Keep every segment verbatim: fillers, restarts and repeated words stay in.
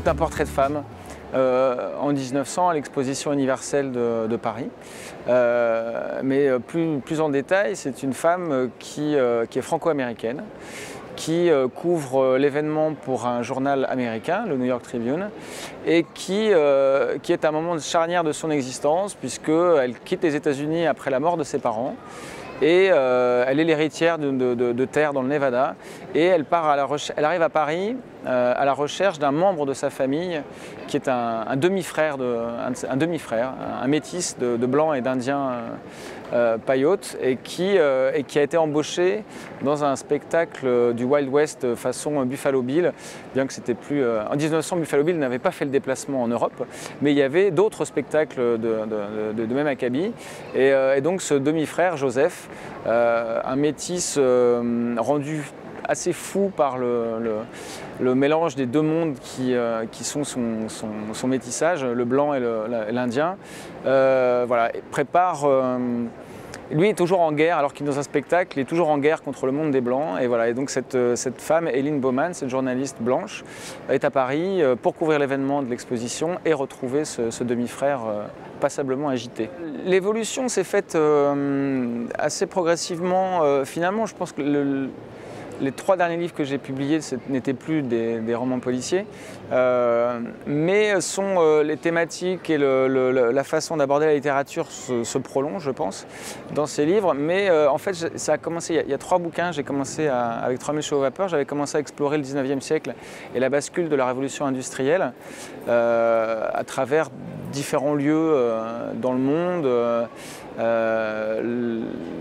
c'est un portrait de femme euh, en mille neuf cents à l'exposition universelle de, de Paris. Euh, mais plus, plus en détail, c'est une femme qui, euh, qui est franco-américaine, qui euh, couvre l'événement pour un journal américain, le New York Tribune, et qui, euh, qui est à un moment charnière de son existence, puisqu'elle quitte les États-Unis après la mort de ses parents. Et euh, elle est l'héritière de, de, de, de terre dans le Nevada, et elle, part à la elle arrive à Paris euh, à la recherche d'un membre de sa famille qui est un, un demi-frère, un, un, demi-frère, un métis de, de blancs et d'indiens euh, euh, païotes, et qui, euh, et qui a été embauché dans un spectacle du Wild West façon Buffalo Bill, bien que c'était plus... Euh, en mille neuf cents, Buffalo Bill n'avait pas fait le déplacement en Europe, mais il y avait d'autres spectacles de, de, de, de même acabit, et, euh, et donc ce demi-frère, Joseph, Euh, un métis euh, rendu assez fou par le, le, le mélange des deux mondes qui, euh, qui sont son, son, son métissage, le blanc et l'indien, euh, voilà, prépare... Euh, Lui est toujours en guerre, alors qu'il est dans un spectacle, il est toujours en guerre contre le monde des Blancs. Et, voilà, et donc cette, cette femme, Eileen Bowman, cette journaliste blanche, est à Paris pour couvrir l'événement de l'exposition et retrouver ce, ce demi-frère passablement agité. L'évolution s'est faite euh, assez progressivement. Euh, finalement, je pense que le, les trois derniers livres que j'ai publiés n'étaient plus des, des romans policiers, euh, mais sont euh, les thématiques et le, le, la façon d'aborder la littérature se, se prolongent, je pense, dans ces livres. Mais euh, en fait, ça a commencé, il y a, il y a trois bouquins, j'ai commencé à, avec trois mille chevaux vapeur, j'avais commencé à explorer le dix-neuvième siècle et la bascule de la révolution industrielle euh, à travers différents lieux euh, dans le monde, euh, euh,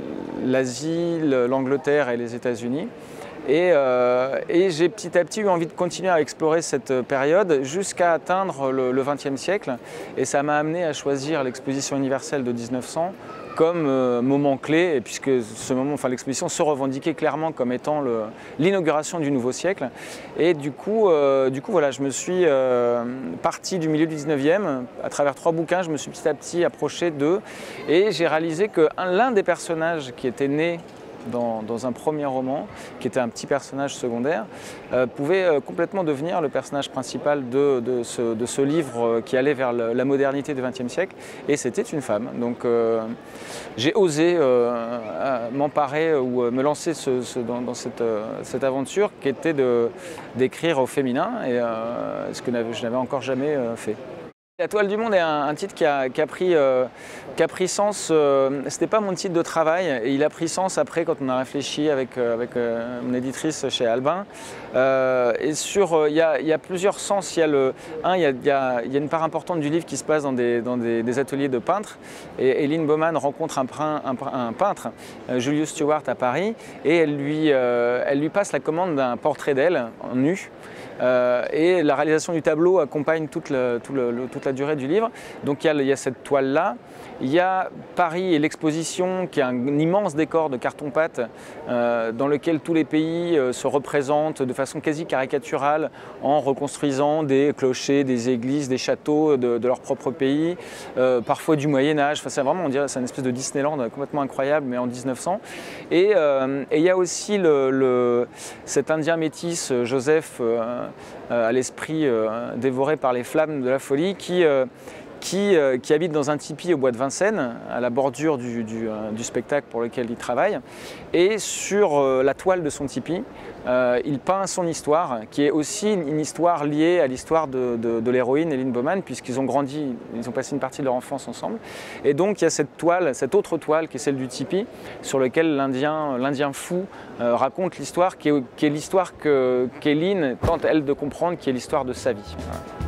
l'Asie, l'Angleterre et les États-Unis. Et, euh, et j'ai petit à petit eu envie de continuer à explorer cette période jusqu'à atteindre le, le vingtième siècle. Et ça m'a amené à choisir l'exposition universelle de mille neuf cents comme euh, moment clé, et puisque ce moment, enfin, l'exposition se revendiquait clairement comme étant l'inauguration du nouveau siècle. Et du coup, euh, du coup voilà, je me suis euh, parti du milieu du dix-neuvième, à travers trois bouquins, je me suis petit à petit approché d'eux, et j'ai réalisé que l'un des personnages qui était né Dans, dans un premier roman, qui était un petit personnage secondaire, euh, pouvait euh, complètement devenir le personnage principal de, de, ce, de ce livre euh, qui allait vers le, la modernité du vingtième siècle, et c'était une femme. Donc euh, j'ai osé euh, m'emparer ou me lancer ce, ce, dans, dans cette, euh, cette aventure qui était d'écrire au féminin, et euh, ce que je n'avais encore jamais euh, fait. La toile du monde est un, un titre qui a, qui a, pris, euh, qui a pris sens, euh, c'était pas mon titre de travail, et il a pris sens après quand on a réfléchi avec, euh, avec euh, mon éditrice chez Albin. Euh, et sur, il euh, y, y a plusieurs sens. Il y a le, un, il y a, y, a, y a une part importante du livre qui se passe dans des, dans des, des ateliers de peintres. Et Eileen Bowman rencontre un, un, un peintre, euh, Julius Stewart, à Paris, et elle lui, euh, elle lui passe la commande d'un portrait d'elle en nu. Euh, et la réalisation du tableau accompagne toute, le, tout le, le, toute la durée du livre. Donc il y a, il y a cette toile-là. Il y a Paris et l'exposition qui est un, un immense décor de carton-pâte euh, dans lequel tous les pays euh, se représentent de façon quasi caricaturale en reconstruisant des clochers, des églises, des châteaux de, de leur propre pays, euh, parfois du Moyen-Âge. Enfin, c'est vraiment, on dirait, c'est une espèce de Disneyland complètement incroyable, mais en mille neuf cents. Et, euh, et il y a aussi le, le, cet Indien métis, Joseph, euh, à l'esprit euh, dévoré par les flammes de la folie, qui euh, Qui, euh, qui habite dans un tipi au bois de Vincennes, à la bordure du, du, euh, du spectacle pour lequel il travaille. Et sur euh, la toile de son tipi, euh, il peint son histoire, qui est aussi une, une histoire liée à l'histoire de, de, de l'héroïne Eileen Bowman, puisqu'ils ont grandi, ils ont passé une partie de leur enfance ensemble. Et donc il y a cette toile, cette autre toile qui est celle du tipi, sur laquelle l'Indien l'Indien fou euh, raconte l'histoire, qui est, qui est l'histoire qu'Eileen tente, elle, de comprendre, qui est l'histoire de sa vie. Voilà.